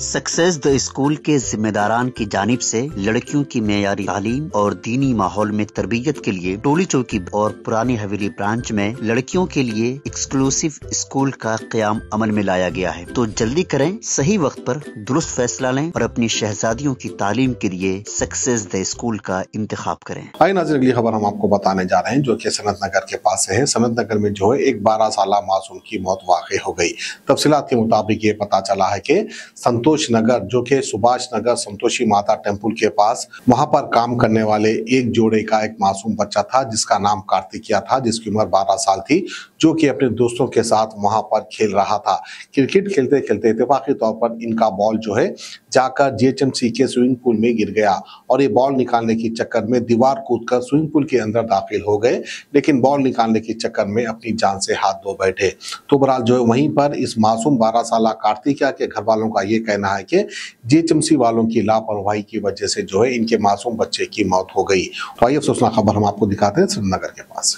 Success the school के जिम्मेदारान की जानिब से लड़कियों की मेयारी तालीम और दीनी माहौल में तरबियत के लिए टोली चौकी और पुरानी हवेली ब्रांच में लड़कियों के लिए एक्सक्लूसिव स्कूल का क़याम अमल में लाया गया है। तो जल्दी करें, सही वक्त पर दुरुस्त फैसला लें और अपनी शहजादियों की तालीम के लिए सक्सेस द स्कूल का इंतखाब करें। आइए नाज़रीन, अगली खबर हम आपको बताने जा रहे हैं जो कि सनत नगर के पास से है। सनत नगर में जो है एक 12 साला मासूम की मौत वाक़ई हो गई। तफसीलात के मुताबिक ये पता चला है कि संतोष नगर जो कि सुभाष नगर संतोषी माता टेम्पल के पास वहां पर काम करने वाले एक जोड़े का एक मासूम बच्चा था जिसका नाम कार्तिकिया था, जिसकी उम्र 12 साल थी, जो कि अपने दोस्तों के साथ वहां पर खेल रहा था। क्रिकेट खेलते खेलते इत्तेफाकी तौर पर इनका बॉल जो है जाकर जीएचएमसी के स्विमिंग पूल में गिर गया और ये बॉल निकालने के चक्कर में दीवार कूदकर स्विमिंग पूल के अंदर दाखिल हो गए, लेकिन बॉल निकालने के चक्कर में अपनी जान से हाथ धो बैठे। तो बहरहाल जो है वहीं पर इस मासूम 12 साला कार्तिकिया के घर वालों का ये कहना है कि जीएचएमसी वालों की लापरवाही की वजह से जो है इनके मासूम बच्चे की मौत हो गई। तो आइए अफसोसनाक खबर हम आपको दिखाते हैं श्रीनगर के पास।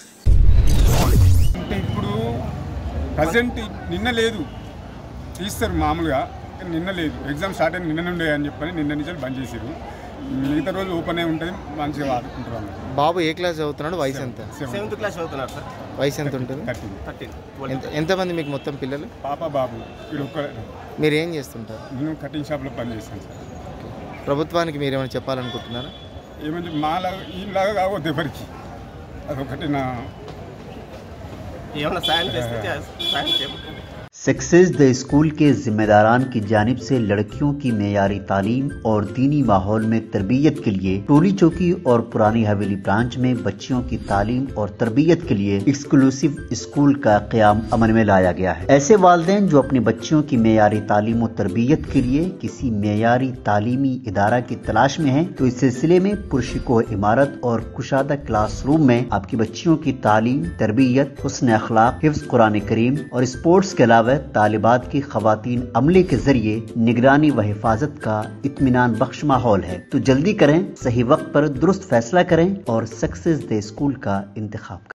ప్రజెంట్ నిన్న లేదు తీస్తారు మామూలుగా, నిన్న లేదు. ఎగ్జామ్ స్టార్ట్ అయిన నిన్న నుండే అని చెప్పని నిన్న నుంచి బంద్ చేసారు. మిగతా రోజు ఓపెన్ అయి ఉంటుంది, మంచిగా ఆడుకుంటారు. బాబు ఏ క్లాస్ చదువుతున్నాడు? వయసు ఎంత? 7th క్లాస్ చదువుతున్నారు సార్. వయసు ఎంత ఉంటుంది? 13. ఎంతమంది మీకు మొత్తం పిల్లలు? పాప బాబు. మీరు ఏం చేస్తుంటారు? నేను కటింగ్ షాప్లో పని చేస్తాను సార్. ప్రభుత్వానికి మీరు ఏమైనా చెప్పాలనుకుంటున్నారా? ఏమంటే మాలాగా ఈలాగా కావద్దు ఎవరికి, అదొకటి నా सक्सेस द स्कूल के जिम्मेदारान की जानिब से लड़कियों की मेयारी तालीम और दीनी माहौल में तरबियत के लिए टोली चौकी और पुरानी हवेली ब्रांच में बच्चियों की तालीम और तरबियत के लिए एक्सक्लूसिव स्कूल का क़याम अमल में लाया गया है। ऐसे वालिदैन जो अपनी बच्चियों की मेयारी तालीम और तरबियत के लिए किसी मेयारी तालीमी इदारा की तलाश में है, तो इस सिलसिले में पुरशिकोह इमारत और कुशादा क्लासरूम में आपकी बच्चियों की तालीम, तरबियत, हुस्न अखलाक, हिफ्ज़ कुरान करीम और स्पोर्ट्स के अलावा तालिबात की खवातीन अमले के जरिए निगरानी व हिफाजत का इत्मीनान बख्श माहौल है। तो जल्दी करें, सही वक्त पर दुरुस्त फैसला करें और सक्सेस द स्कूल का इंतखाब करें।